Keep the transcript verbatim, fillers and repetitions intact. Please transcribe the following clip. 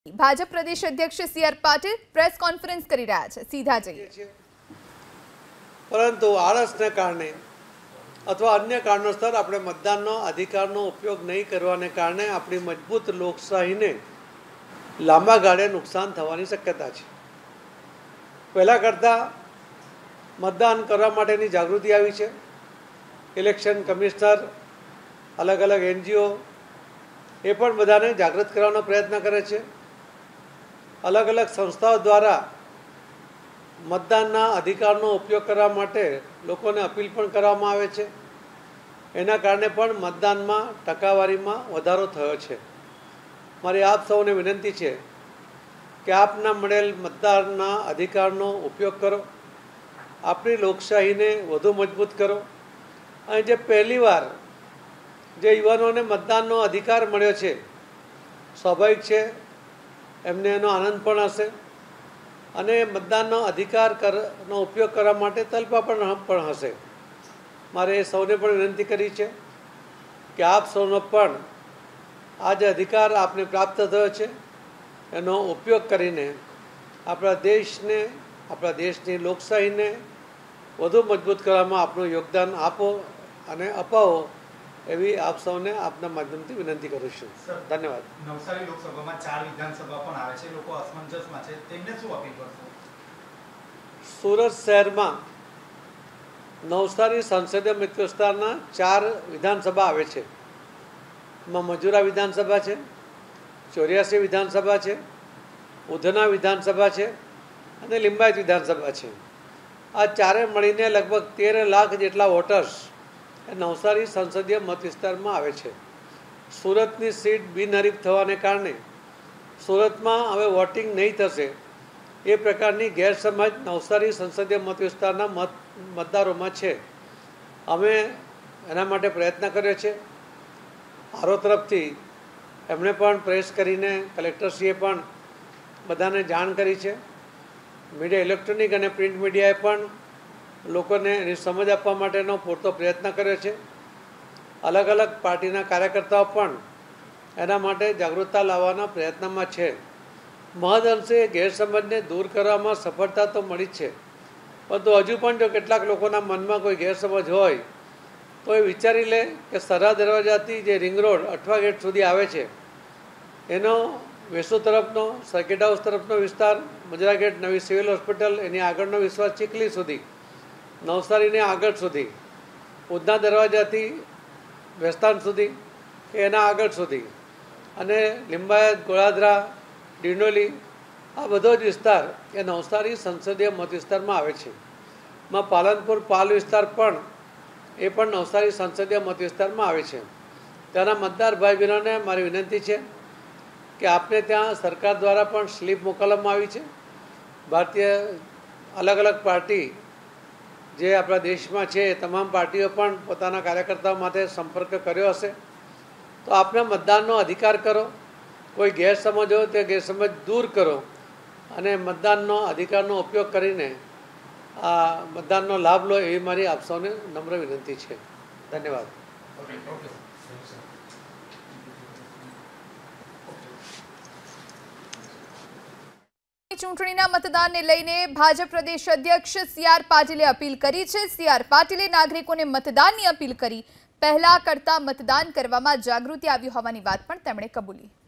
भाजप प्रदेश अध्यक्ष C R Patil press conference करी रह्या छे। सीधा जईए छे, परंतु आळसने कारणे अथवा अन्य कारणोसर આપણે મતદાનનો અધિકારનો ઉપયોગ નહીં કરવાને કારણે આપણી મજબૂત લોકશાહીને લાંબા ગાળે નુકસાન થવાની શક્યતા છે। પહેલા કરતાં મતદાન કરવા માટેની જાગૃતિ આવી છે। ઇલેક્શન કમિશનર, અલગ અલગ એનજીઓ એ પણ બધાને જાગૃત કરવાનો પ્રયત્ન કરે છે। अलग अलग संस्थाओं द्वारा मतदानना अधिकारનો उपयोग करवा माटे लोकोने अपील पण करवामां आवे छे। एना कारणे पण मतदानमां टकावारीमां वधारो थयो छे। मारी आप सौने विनंती छे कि आपना मळेल मतदानना अधिकारनो उपयोग करो, आपणी लोकशाहीने વધુ मजबूत करो। अने जे पहेलीवार जे युवानोने मतदाननो अधिकार मळ्यो छे, स्वाभाविक छे एमने एनो आनंद पण हशे अने मतदाननो अधिकार करनो उपयोग करवा माटे तलपा पण पण हशे। मारे सौने पण विनंती करी छे कि आप सौनो पण आ जे अधिकार आपने प्राप्त थयो छे एनो उपयोग करीने आपणा देशने आपणा देशनी लोकशाहीने વધુ मजबूत करवामां आपनुं योगदान आपो अने अपावो एवी आप सौने आपना माध्यमथी विनंती करूं छुं। धन्यवाद। नवसारी लोकसभामां चार विधानसभा पण आवे छे, लोको असमंजसमां छे, तेમને શું અપીલ કરશો? सूरत शहेरमां नवसारी संसदीय मत विस्तारना चार विधानसभा आवे छे। एमां मजूरा विधानसभा छे, चौरासी विधानसभा छे, उधना विधानसभा छे अने लिंबायत विधानसभा छे। आ चारे मळीने लगभग तेर लाख जेटला वोटर्स नवसारी संसदीय मत विस्तार में आवे छे। सूरतनी सीट बिनहरीफ थवाने कारणे सूरतमां हवे वोटिंग नहीं थशे ए प्रकारनी गैरसमज नवसारी संसदीय मत विस्तारना मत मतदारोमां छे। अमे एना माटे प्रयत्न कर्यो छे। आरो तरफथी एमणे पण प्रेस करीने कलेक्टरश्रीए पण बधाने जाण करी छे। मीडिया इलेक्ट्रॉनिक अने प्रिंट मीडियाए पण लोकोने एनी समज आपवा माटेनो पूरतो प्रयत्न कर्यो छे। अलग अलग पार्टीना कार्यकर्ताओ पण एना माटे जागृतता लाववाना प्रयत्नमां छे। महदअंशे गैरसमजने दूर करवामां सफलता तो मळी ज छे, परंतु हजू पण जो કેટલાક લોકોના મનમાં કોઈ ગેરસમજ હોય તો એ વિચારી લે કે સરા દરવાજાથી જે રિંગ રોડ અઠવા ગેટ સુધી આવે છે એનો વેસુ તરફનો, સર્કિટ હાઉસ તરફનો વિસ્તાર, મજરા ગેટ, નવી સિવિલ હોસ્પિટલ, એની આગળનો વિસ્તાર ચીખલી સુધી, નવસારીને આગળ સુધી, ઉધના દરવાજાથી વેસ્તાન સુધી કે એના આગળ સુધી અને લિંબાયત, ગોળાદરા, ડિંડોલી આ બધો જ વિસ્તાર એ નવસારી સંસદીય મત વિસ્તારમાં આવે છે। માં પાલનપુર પાલ વિસ્તાર પણ એ પણ નવસારી સંસદીય મત વિસ્તારમાં આવે છે। ત્યાંના મતદાર ભાઈ બહેનોને મારી વિનંતી છે કે આપને ત્યાં સરકાર દ્વારા પણ સ્લીપ મોકલવામાં આવી છે। ભારતીય અલગ અલગ પાર્ટી જે આપણા દેશમાં છે એ તમામ પાર્ટીઓ પણ પોતાના કાર્યકર્તાઓ માટે સંપર્ક કર્યો હશે। તો આપને મતદાનનો અધિકાર કરો, કોઈ ગેરસમજ હોય તે ગેરસમજ દૂર કરો અને મતદાનનો અધિકારનો ઉપયોગ કરીને આ મતદાનનો લાભ લો એવી મારી આપ સૌને નમ્ર વિનંતી છે। ધન્યવાદ। ચૂંટણીના મતદાનને લઈને ભાજપ પ્રદેશ અધ્યક્ષ સી આર પાટીલે અપીલ કરી છે। સી આર પાટીલે નાગરિકોને મતદાનની અપીલ કરી। પહેલા કરતા મતદાન કરવામાં જાગૃતિ આવી હોવાની વાત પણ તેમણે કબૂલી।